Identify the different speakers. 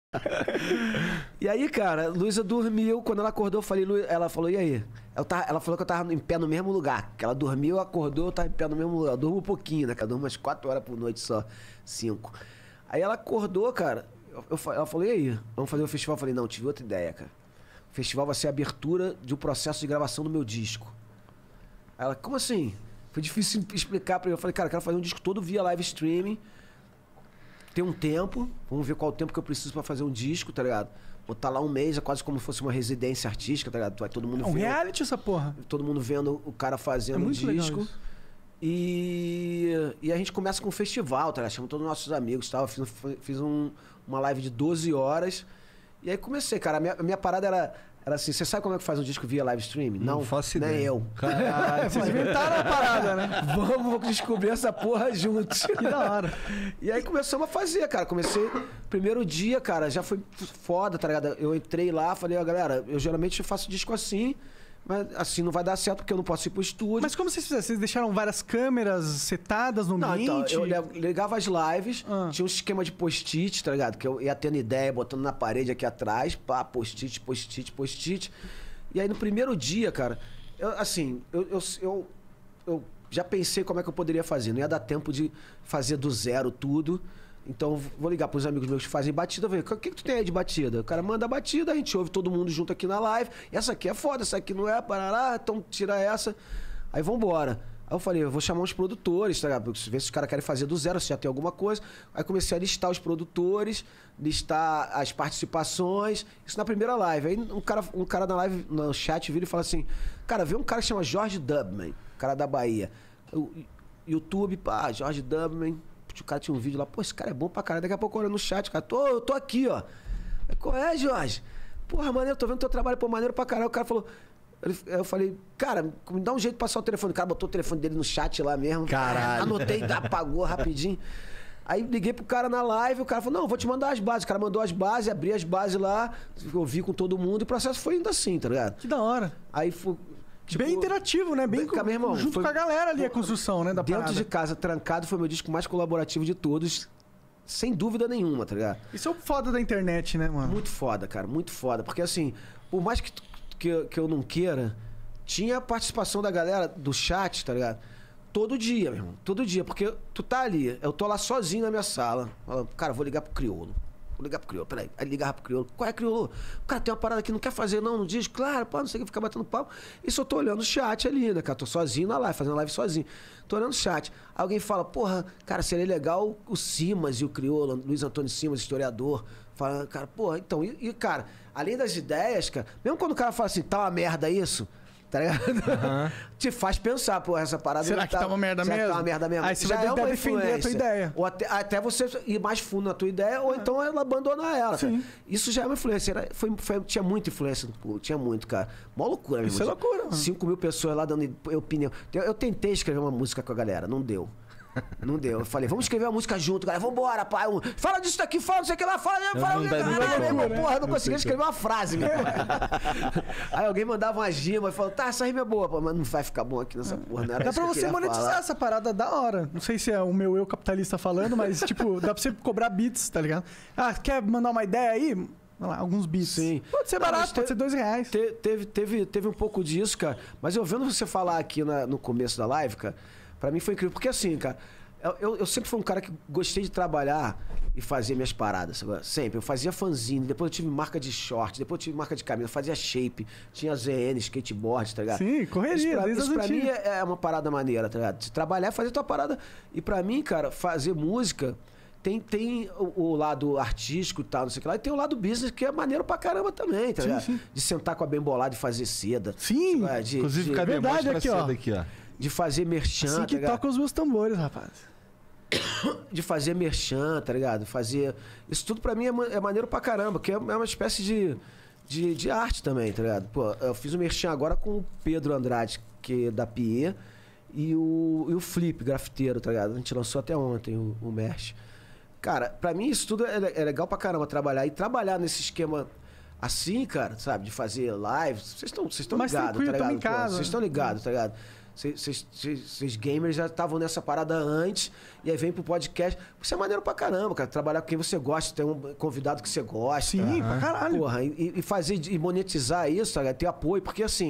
Speaker 1: E aí, cara, Luísa dormiu. Quando ela acordou, eu falei, ela falou, e aí? Ela falou que eu tava em pé no mesmo lugar. Que ela dormiu, acordou, eu tava em pé no mesmo lugar. Eu durmo um pouquinho, né? Eu durmo umas 4 horas por noite só, 5. Aí ela acordou, cara. Ela falou, e aí? Vamos fazer o festival? Eu falei, não, tive outra ideia, cara. O festival vai ser a abertura de um processo de gravação do meu disco. Aí ela, como assim? Foi difícil explicar pra ele. Eu falei, cara, eu quero fazer um disco todo via live streaming. Tem um tempo, vamos ver qual o tempo que eu preciso pra fazer um disco, tá ligado? Botar lá um mês, é quase como se fosse uma residência artística, tá ligado? Vai todo mundo
Speaker 2: vendo. É um reality essa porra.
Speaker 1: Todo mundo vendo o cara fazendo um disco. E a gente começa com um festival, tá ligado? Chama todos os nossos amigos e tal. Fiz uma live de 12 horas. E aí comecei, cara. A minha parada era assim, você sabe como é que faz um disco via live stream?
Speaker 3: Não faço ideia.
Speaker 1: Nem eu.
Speaker 2: Caralho, vocês inventaram a parada, né?
Speaker 1: Vamos descobrir essa porra juntos.
Speaker 2: Que da hora.
Speaker 1: E aí começamos a fazer, cara. Comecei, primeiro dia, cara, já foi foda, tá ligado? Eu entrei lá, falei, ó, galera, eu geralmente faço disco assim, mas assim não vai dar certo porque eu não posso ir pro estúdio.
Speaker 2: Mas como vocês fizeram? Vocês deixaram várias câmeras setadas no ambiente?
Speaker 1: Não, então, eu ligava as lives, tinha um esquema de post-it, tá ligado? Que eu ia tendo ideia, botando na parede aqui atrás, pá, post-it, post-it, post-it. E aí no primeiro dia, cara, eu já pensei como é que eu poderia fazer. Não ia dar tempo de fazer do zero tudo. Então vou ligar pros amigos meus que fazem batida, ver o que tu tem aí de batida? O cara manda a batida, a gente ouve todo mundo junto aqui na live. Essa aqui é foda, essa aqui não é, parará, então tira essa. Aí vambora. Aí eu falei, eu vou chamar uns produtores, tá ligado? Ver se os caras querem fazer do zero, se já tem alguma coisa. Aí comecei a listar os produtores, listar as participações. Isso na primeira live. Aí um cara na live, no chat, vira e fala assim, cara, vê um cara que chama Jorge Dubman, cara da Bahia. YouTube, pá, Jorge Dubman. O cara tinha um vídeo lá, pô, esse cara é bom pra caralho. Daqui a pouco eu olho no chat, cara, eu tô aqui, ó. Aí, qual é, Jorge? Porra, maneiro, tô vendo teu trabalho, pô, maneiro pra caralho. O cara falou, eu falei, cara, me dá um jeito de passar o telefone. O cara botou o telefone dele no chat lá mesmo.
Speaker 3: Caralho.
Speaker 1: Anotei, apagou rapidinho. Aí liguei pro cara na live, o cara falou, não, vou te mandar as bases. O cara mandou as bases, abri as bases lá, eu vi com todo mundo e o processo foi indo assim, tá ligado?
Speaker 2: Que da hora.
Speaker 1: Aí foi...
Speaker 2: Tipo, bem interativo, né? Bem
Speaker 1: meu irmão,
Speaker 2: junto com a galera ali, a construção, né? Da
Speaker 1: dentro
Speaker 2: parada.
Speaker 1: de casa, trancado, foi meu disco mais colaborativo de todos. Sem dúvida nenhuma, tá ligado?
Speaker 2: Isso é o foda da internet, né, mano?
Speaker 1: Muito foda, cara. Muito foda. Porque assim, por mais que eu não queira, tinha a participação da galera do chat, tá ligado? Todo dia, meu irmão. Todo dia. Porque tu tá ali, eu tô lá sozinho na minha sala. Falando, cara, vou ligar pro Criolo. Vou ligar pro Criolo, peraí. Aí ligava pro Criolo. Qual é, Criolo? O cara tem uma parada que não quer fazer não no disco? Claro, pô, não sei o que, ficar batendo pau. Isso eu tô olhando o chat ali, né, cara? Tô sozinho na live, fazendo live sozinho. Tô olhando o chat. Alguém fala, porra, cara, seria legal o Simas e o Criolo, Luiz Antônio Simas, historiador. Fala, cara, porra, então, cara, além das ideias, cara, mesmo quando o cara fala assim, tá uma merda isso, tá ligado? Te faz pensar, pô, essa parada...
Speaker 2: Será que tá uma merda mesmo?
Speaker 1: Tá uma merda mesmo?
Speaker 2: Aí você vai tentar defender a tua ideia.
Speaker 1: Ou até você ir mais fundo na tua ideia, ou então ela abandonar ela. Cara. Isso já é uma influência. Tinha muita influência no público, tinha muito, cara. Mó loucura, mesmo.
Speaker 2: Isso é loucura, mano.
Speaker 1: 5 mil pessoas lá dando opinião. Eu tentei escrever uma música com a galera, não deu. Não deu. Eu falei, vamos escrever uma música junto, galera. Vambora, pai. Fala disso daqui, fala, não sei o que lá, fala. Porra, não conseguia escrever uma frase, meu. Aí alguém mandava uma rima e falou, tá, essa rima é boa, pô, mas não vai ficar bom aqui nessa porra, né?
Speaker 2: Dá pra você monetizar essa parada da hora. Não sei se é o meu eu capitalista falando, mas, tipo, dá pra você cobrar beats, tá ligado? Ah, quer mandar uma ideia aí? Vamos lá, alguns beats.
Speaker 1: Sim.
Speaker 2: Pode ser barato, pode ser R$2.
Speaker 1: Teve um pouco disso, cara. Mas eu vendo você falar aqui no começo da live, cara, pra mim foi incrível. Porque assim, cara, eu sempre fui um cara que gostei de trabalhar e fazer minhas paradas. Sempre. Eu fazia fanzine, depois eu tive marca de short, depois eu tive marca de camisa, fazia shape, tinha ZN, skateboard, tá ligado?
Speaker 2: Sim, correria.
Speaker 1: Isso pra mim é uma parada maneira, tá ligado? De trabalhar, fazer tua parada. E pra mim, cara, fazer música... Tem o lado artístico e tal, não sei o que lá, e tem o lado business que é maneiro pra caramba também, tá ligado? Sim. De sentar com a bem bolada e fazer seda.
Speaker 2: Sim,
Speaker 3: inclusive, cadê a verdade aqui, ó.
Speaker 1: De fazer merchan,
Speaker 2: assim que
Speaker 1: tá
Speaker 2: toca os meus tambores, rapaz.
Speaker 1: De fazer merchan, tá ligado? Fazer... Isso tudo pra mim é maneiro pra caramba, que é uma espécie de arte também, tá ligado? Pô, eu fiz o merchan agora com o Pedro Andrade, que é da Pie, e o Flip, grafiteiro, tá ligado? A gente lançou até ontem o merch. Cara, pra mim isso tudo é legal pra caramba trabalhar. E trabalhar nesse esquema assim, cara, sabe? De fazer lives. Vocês estão ligados, tá ligado? Vocês estão ligados, tá ligado? Vocês gamers já estavam nessa parada antes, e aí vem pro podcast. Isso é maneiro pra caramba, cara. Trabalhar com quem você gosta, ter um convidado que você gosta.
Speaker 2: Sim, pra caralho.
Speaker 1: Porra, e fazer, e monetizar isso, cara, ter apoio, porque assim,